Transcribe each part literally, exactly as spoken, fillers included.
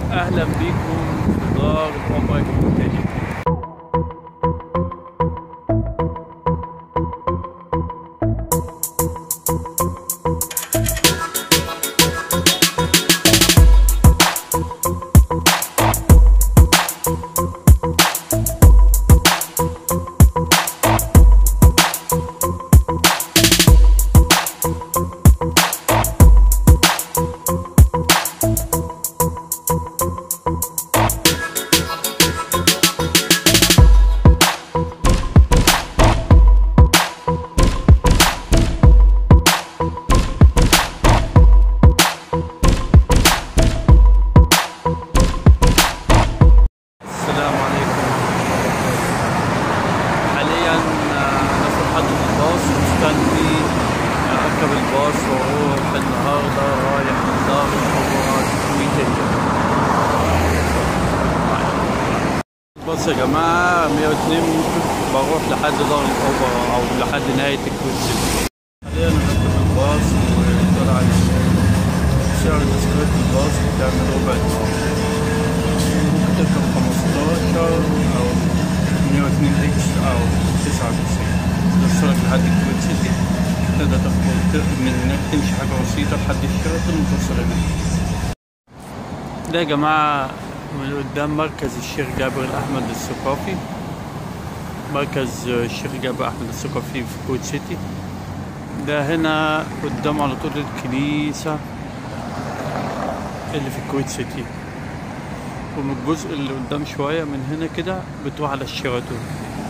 اهلا بيكم في دار الأوبرا التاني. اركب الباص واروح النهارده رايح دار الاوبرا الكويتية. بص يا جماعة، مية واتنين بروح لحد دار الاوبرا او لحد نهاية الكويت سيتي. حاليا بركب الباص وطلع سعر تذكرة الباص بتعمل ربع دولار، ممكن تركب خمستاشر او مية واتنين اكس او تسعة وتسعين توصلك لحد الكويت سيتي. تقدر تاخد من هناك تمشي حاجة بسيطة لحد الشيراتون وتوصل هناك. ده يا جماعة من قدام مركز الشيخ جابر الأحمد الثقافي، مركز الشيخ جابر أحمد الثقافي في كويت سيتي. ده هنا قدام على طول الكنيسة اللي في الكويت سيتي، ومن الجزء اللي قدام شوية من هنا كده بتروح على الشيراتون،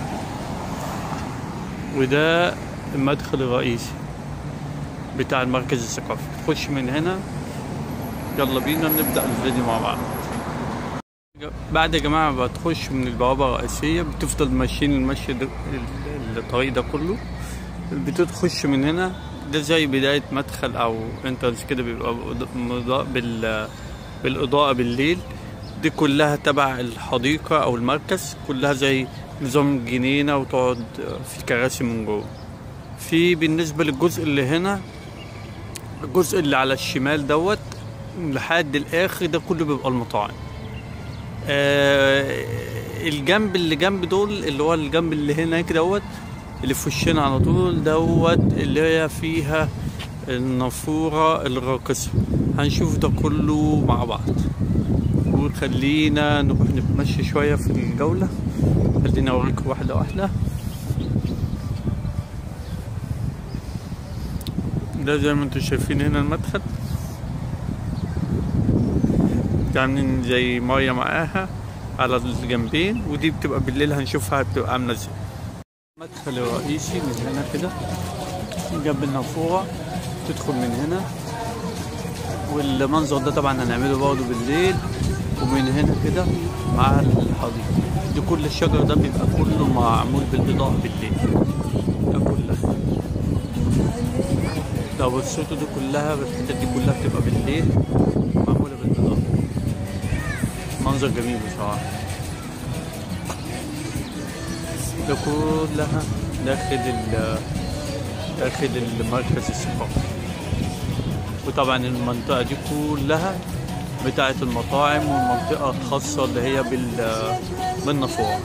وده المدخل الرئيسي بتاع المركز الثقافي. تخش من هنا. يلا بينا نبدأ الفيديو مع بعض. بعد يا جماعة ما بتخش من البوابة الرئيسية بتفضل ماشيين المشي الطريق ده كله، بتخش من هنا. ده زي بداية مدخل أو انترنس كده، بيبقى مضاء بال بالإضاءة بالليل. دي كلها تبع الحديقة أو المركز، كلها زي نظام جنينة وتقعد في كراسي من جوه. في بالنسبة للجزء اللي هنا، الجزء اللي على الشمال دوت لحد الآخر ده كله بيبقى المطاعم. آه الجنب اللي جنب دول اللي هو الجنب اللي هناك دوت اللي في وشنا على طول دوت اللي هي فيها النافورة الراقصة. هنشوف ده كله مع بعض، وخلينا نروح نتمشى شوية في الجولة. خلينا أوريكم واحدة واحدة. ده زي ما انتم شايفين هنا المدخل، عاملين زي مية معاها على الجنبين، ودي بتبقى بالليل هنشوفها بتبقى عاملة ازاي. المدخل الرئيسي من هنا كده جنب النافورة، تدخل من هنا، والمنظر ده طبعا هنعمله برضه بالليل. ومن هنا كده مع الحديقة دي، كل الشجر ده بيبقى كله معمول بالإضاءة بالليل. ده كلها لو بصيتوا دي كلها الحتت دي كلها بتبقى بالليل معمولة بالإضاءة. منظر جميل بصراحة. ده كلها داخل ال داخل المركز الثقافي. وطبعا المنطقة دي كلها بتاعة المطاعم، والمنطقة الخاصة اللي هي بالنافورة.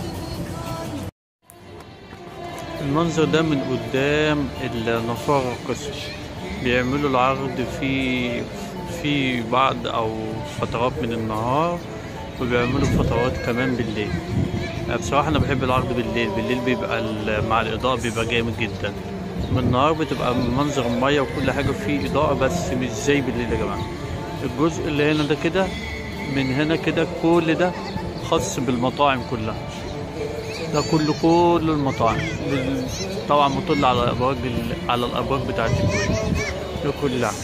المنظر ده من قدام النافورة الراقصة، بيعملوا العرض في في بعض او فترات من النهار، وبيعملوا فترات كمان بالليل. بصراحة انا بحب العرض بالليل. بالليل بيبقى مع الاضاءة بيبقى جامد جدا. بالنهار بتبقى منظر المية وكل حاجة فيه اضاءة، بس مش زي بالليل يا جماعة. الجزء اللي هنا ده كده، من هنا كده كل ده خاص بالمطاعم كلها. ده كله كله المطاعم، طبعا مطل على الابراج على الابراج بتاعت الكويت ده كلها.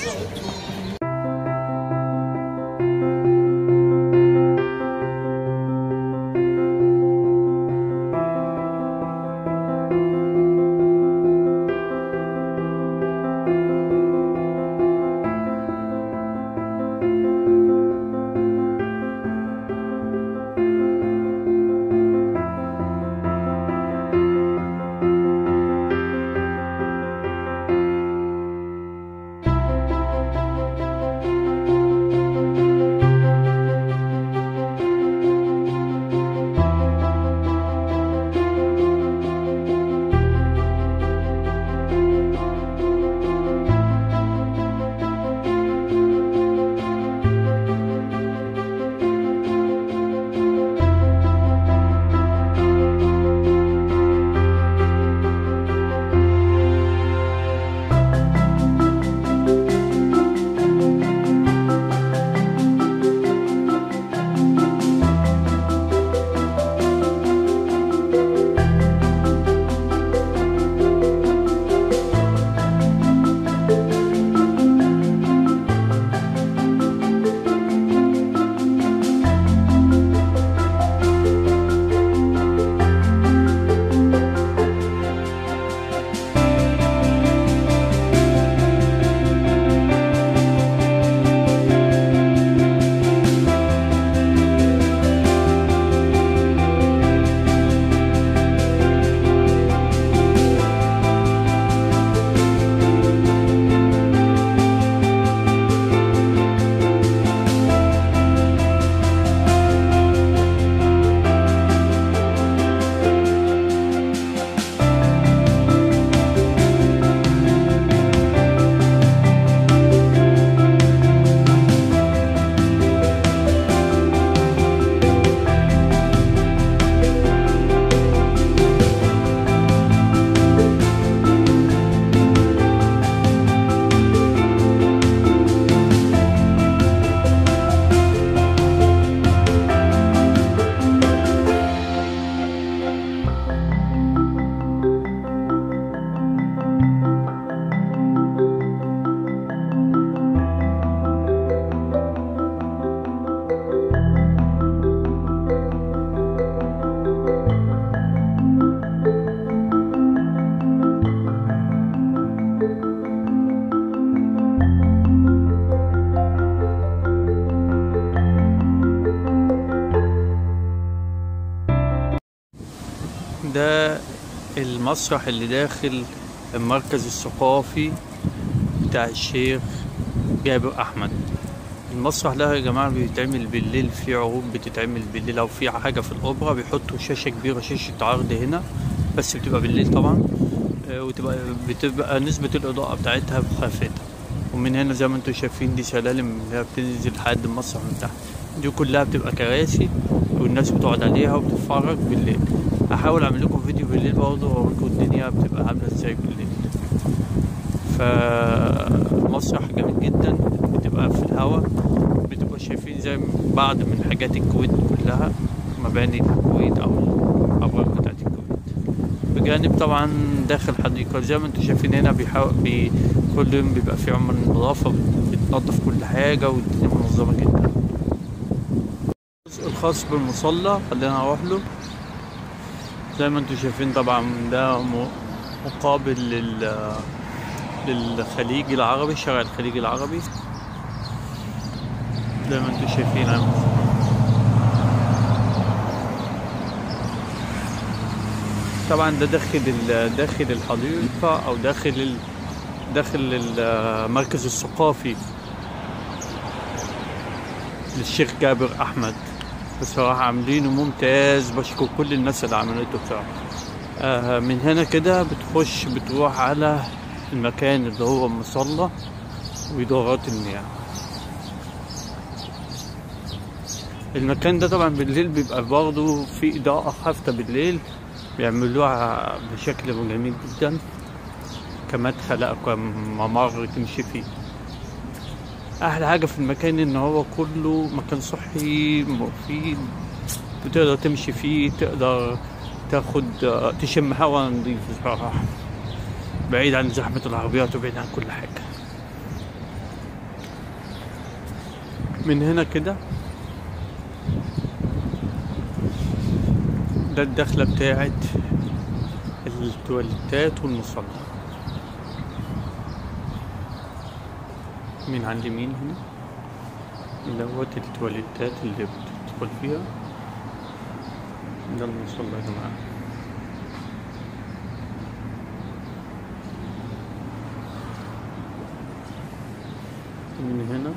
ده المسرح اللي داخل المركز الثقافي بتاع الشيخ جابر أحمد. المسرح ده يا جماعة بيتعمل بالليل، في عروض بتتعمل بالليل، أو في حاجة في الأوبرا بيحطوا شاشة كبيرة، شاشة عرض هنا، بس بتبقى بالليل طبعا، وتبقى بتبقى نسبة الإضاءة بتاعتها خافتة. ومن هنا زي ما انتم شايفين دي سلالم اللي هي بتنزل لحد المسرح من تحت، دي كلها بتبقى كراسي والناس بتقعد عليها وبتتفرج بالليل. هحاول اعمل لكم فيديو بالليل برضه واوريكم الدنيا بتبقى عامله ازاي بالليل. فمسرح جامد جدا، بتبقى في الهواء، بتبقى شايفين زي بعض من حاجات الكويت كلها، مباني الكويت او الابراج بتاعت الكويت. بجانب طبعا داخل حديقه زي ما انتم شايفين هنا بيحاول بي كل يوم بيبقى في عمل نظافه، بتنظف كل حاجه والدنيا منظمه جدا. الجزء الخاص بالمصلى خلينا نروح له. زي ما انتم شايفين طبعا ده مقابل لل للخليج العربي، شارع الخليج العربي زي ما انتم شايفين عامل. طبعا ده داخل داخل الحديقة او داخل ال داخل المركز الثقافي للشيخ جابر احمد. بصراحة عاملينه ممتاز، بشكر كل الناس اللي عملته بصراحة. آه من هنا كده بتخش بتروح على المكان اللي هو المصلى وإدارات المياه. المكان ده طبعا بالليل بيبقى برضه في إضاءة خافتة بالليل، بيعملوها بشكل جميل جدا كمدخل أو كممر تمشي فيه. أحلى حاجة في المكان إن هو كله مكان صحي مفيد، بتقدر تمشي فيه، تقدر تاخد تشم هوا نضيف بصراحة، بعيد عن زحمة العربيات وبعيد عن كل حاجة. من هنا كده ده الدخلة بتاعت التواليتات والمصلى. من على اليمين هنا دوت التواليتات اللي بتدخل فيها، ده المصلى يا جماعة. من هنا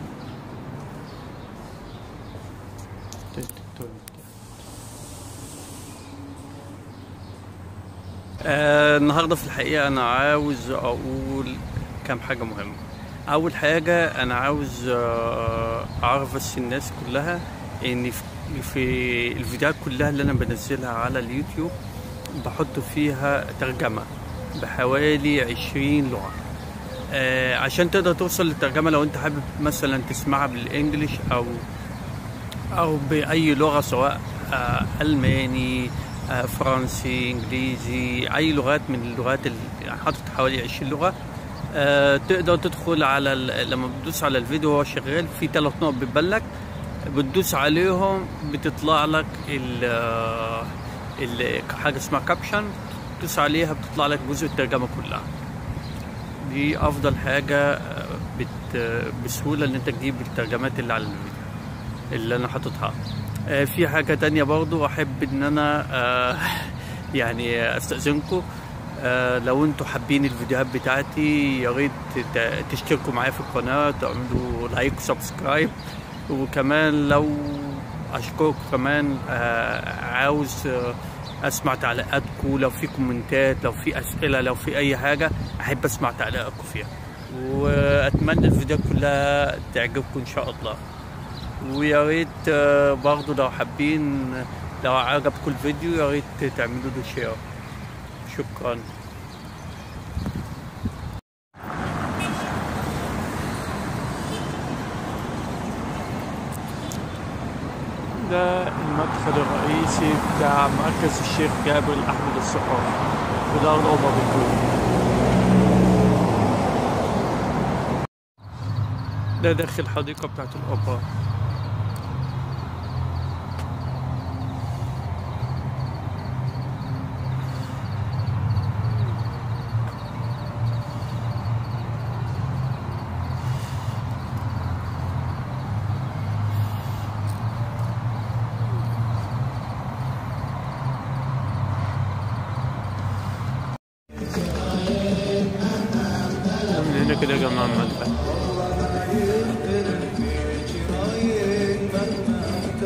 آه النهارده في الحقيقة أنا عاوز أقول كام حاجة مهمة. أول حاجة أنا عاوز آه أعرف بس الناس كلها إن في الفيديوهات كلها اللي أنا بنزلها على اليوتيوب بحط فيها ترجمة بحوالي عشرين لغة، آه عشان تقدر توصل للترجمة. لو أنت حابب مثلا تسمعها بالإنجليش أو أو بأي لغة، سواء آه ألماني آه فرنسي إنجليزي، أي لغات من اللغات اللي حاطط حوالي عشرين لغة، آه تقدر تدخل على لما بتدوس على الفيديو وهو شغال في ثلاث نقط بتبلك، بتدوس عليهم بتطلع لك ال ال حاجة اسمها كابشن، تدوس عليها بتطلع لك جزء الترجمة كلها. دي أفضل حاجة بت بسهولة إن أنت تجيب الترجمات اللي على الفيديو اللي أنا حاططها. آه في حاجة تانية برضو أحب إن أنا آه يعني أستأذنكم، آه لو انتوا حابين الفيديوهات بتاعتي يا ريت تشتركوا معايا في القناة، تعملوا لايك وسبسكرايب. وكمان لو اشكركم كمان آه عاوز آه اسمع تعليقاتكم، لو في كومنتات، لو في اسئلة، لو في اي حاجة احب اسمع تعليقاتكم فيها. واتمنى الفيديوهات كلها تعجبكم ان شاء الله. ويا ريت آه برضو لو حابين، لو عجبكم الفيديو يا ريت تعملوا له شير. شكرا. ده المدخل الرئيسي بتاع مركز الشيخ جابر أحمد الثقافي، وده الأوبرا بالكويت. ده داخل الحديقة بتاعت الأوبرا.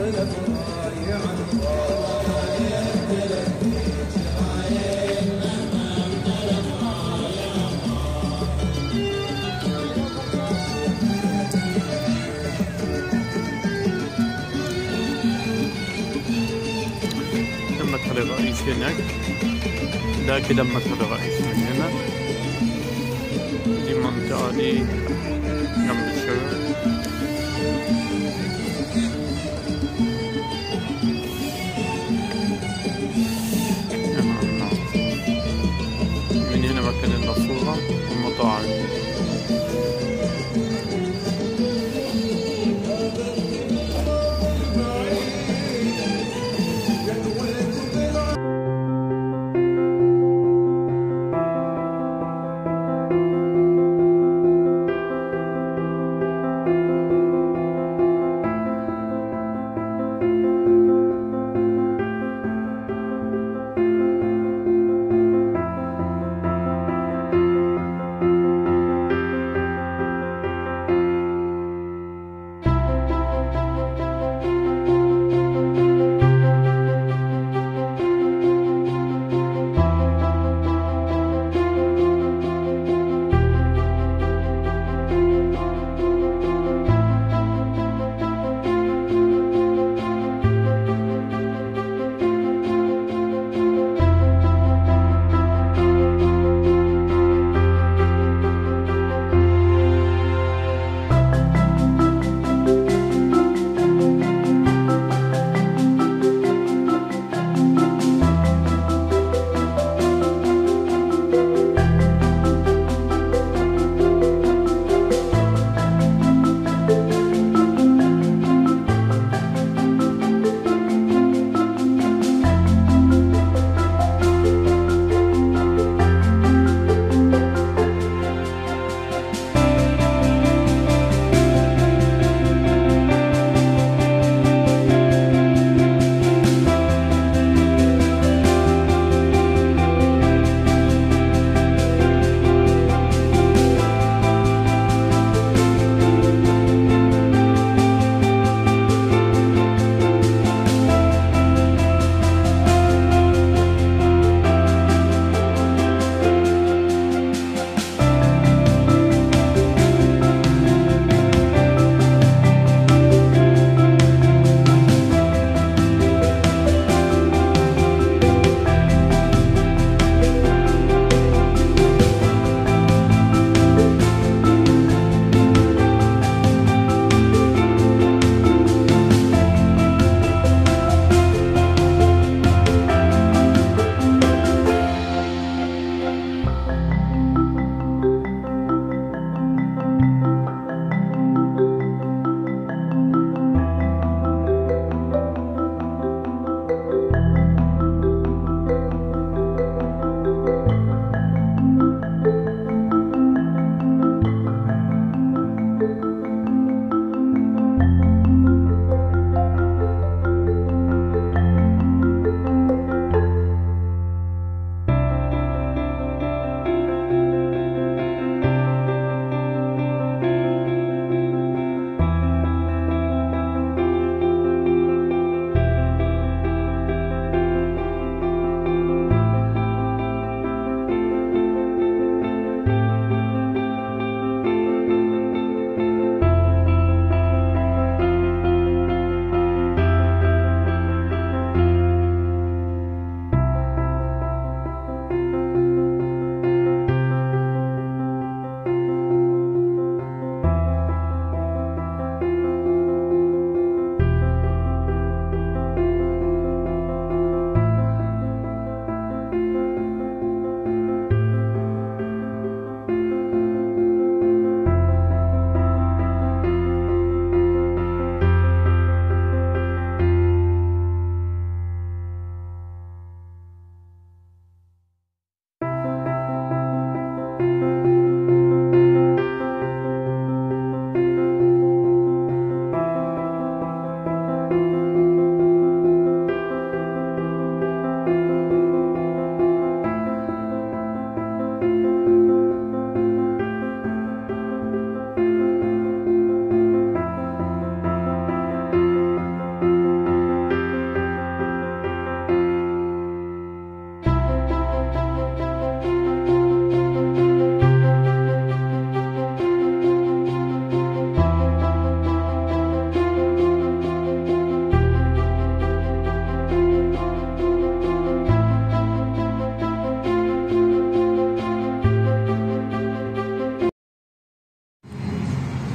المدخل الرئيسي هناك، ده كده المدخل الرئيسي من هنا. دي منطقة دي جنب الشارع. من هنا مكان النافورة والمطاعم.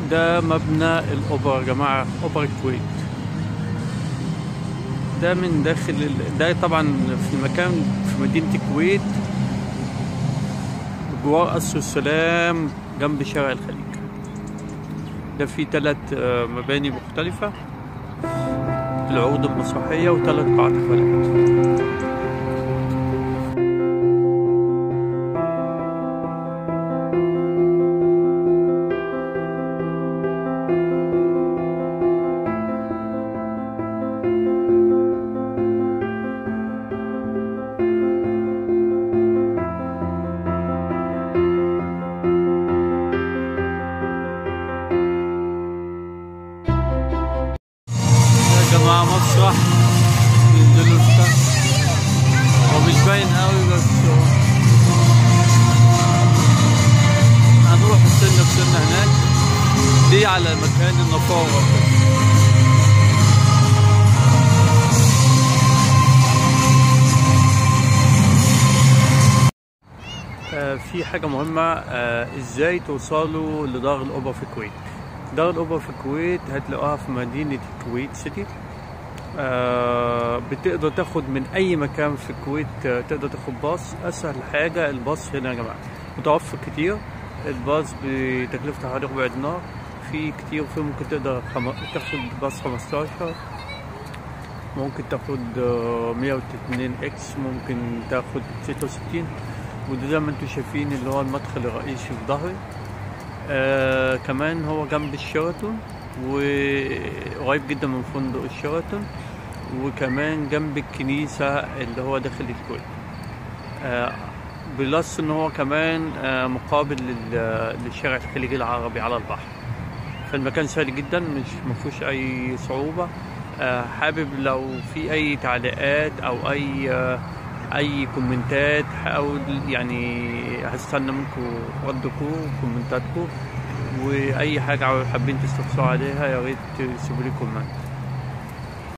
ده مبنى الأوبرا يا جماعة، أوبرا الكويت. ده من داخل ال... ده طبعا في المكان في مدينة الكويت جوار قصر السلام جنب شارع الخليج. ده فيه ثلاث مباني مختلفة، العروض المسرحية وثلاث قاعات حفلات. جماعة مسرح ينزلوا التحت، هو مش باين قوي بس هنروح السنة بسنة هناك. دي على مكان النفارة. آه في حاجة مهمة، آه ازاي توصلوا لدار الأوبرا في الكويت. دار الأوبرا في الكويت هتلاقوها في مدينة الكويت سيتي. آه بتقدر تاخد من أي مكان في الكويت، آه تقدر تاخد باص. أسهل حاجة الباص هنا يا جماعة، متوفر كتير. الباص بتكلفته حوالي ربع دينار، في كتير. في ممكن تقدر خم... تاخد باص خمستاشر، ممكن تاخد آه مية واتنين اكس، ممكن تاخد ستة وستين. وده زي ما انتم شايفين اللي هو المدخل الرئيسي في ظهري. آه كمان هو جنب الشيراتون وقريب جدا من فندق الشيراتون، وكمان جنب الكنيسة اللي هو داخل الكويت. آه بلس ان هو كمان آه مقابل للشارع الخليجي العربي على البحر. فالمكان سهل جدا، مش مفيهوش اي صعوبة. آه حابب لو في اي تعليقات او اي آه اي كومنتات، حاول يعني هستنى منكم ردكم وكومنتاتكم، واي حاجه حابين تستفسروا عليها يا ريت تسيبوا لي كومنت.